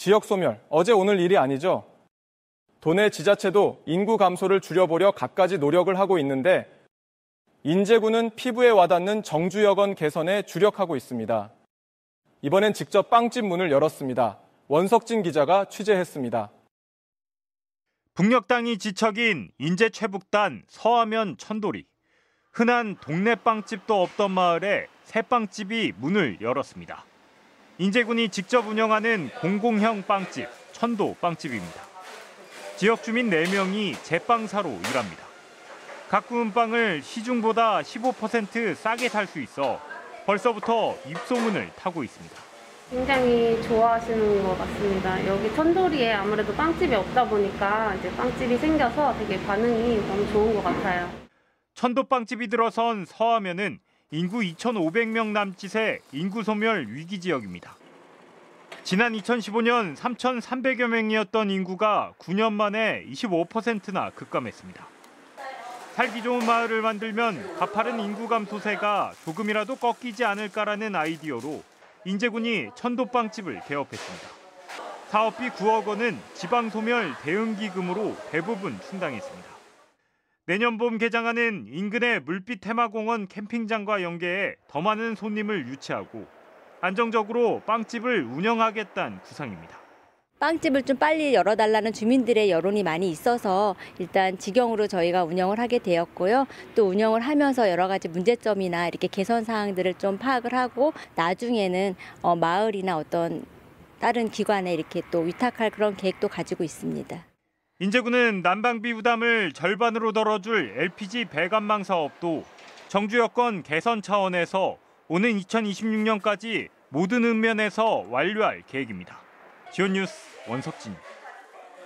지역 소멸, 어제 오늘 일이 아니죠. 도내 지자체도 인구 감소를 줄여보려 갖가지 노력을 하고 있는데 인제구는 피부에 와닿는 정주여건 개선에 주력하고 있습니다. 이번엔 직접 빵집 문을 열었습니다. 원석진 기자가 취재했습니다. 북녘 땅이 지척인 인제 최북단 서하면 천도리. 흔한 동네 빵집도 없던 마을에 새 빵집이 문을 열었습니다. 인제군이 직접 운영하는 공공형 빵집, 천도 빵집입니다. 지역 주민 4명이 제빵사로 일합니다. 각 구운 빵을 시중보다 15% 싸게 살 수 있어 벌써부터 입소문을 타고 있습니다. 굉장히 좋아하시는 것 같습니다. 여기 천도리에 아무래도 빵집이 없다 보니까 이제 빵집이 생겨서 되게 반응이 너무 좋은 것 같아요. 천도빵집이 들어선 서하면은 인구 2,500명 남짓의 인구 소멸 위기 지역입니다. 지난 2015년 3,300여 명이었던 인구가 9년 만에 25%나 급감했습니다. 살기 좋은 마을을 만들면 가파른 인구 감소세가 조금이라도 꺾이지 않을까라는 아이디어로 인제군이 천도빵집을 개업했습니다. 사업비 9억 원은 지방소멸 대응기금으로 대부분 충당했습니다. 내년 봄 개장하는 인근의 물빛 테마공원 캠핑장과 연계해 더 많은 손님을 유치하고 안정적으로 빵집을 운영하겠다는 구상입니다. 빵집을 좀 빨리 열어달라는 주민들의 여론이 많이 있어서 일단 직영으로 저희가 운영을 하게 되었고요. 또 운영을 하면서 여러 가지 문제점이나 이렇게 개선 사항들을 좀 파악을 하고 나중에는 마을이나 어떤 다른 기관에 이렇게 또 위탁할 그런 계획도 가지고 있습니다. 인제군은 난방비 부담을 절반으로 덜어줄 LPG 배관망 사업도 정주 여건 개선 차원에서 오는 2026년까지 모든 읍면에서 완료할 계획입니다. 지온뉴스 원석진.